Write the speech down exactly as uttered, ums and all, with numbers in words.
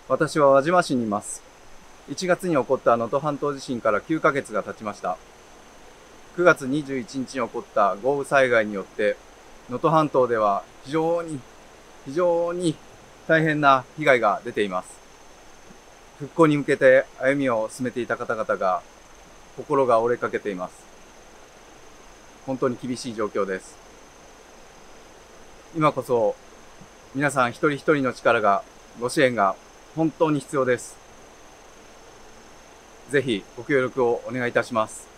私は輪島市にいます。いちがつに起こった能登半島地震からきゅうかげつが経ちました。くがつにじゅういちにちに起こった豪雨災害によって、能登半島では非常に、非常に大変な被害が出ています。復興に向けて歩みを進めていた方々が、心が折れかけています。本当に厳しい状況です。今こそ、皆さん一人一人の力が、ご支援が本当に必要です。ぜひご協力をお願いいたします。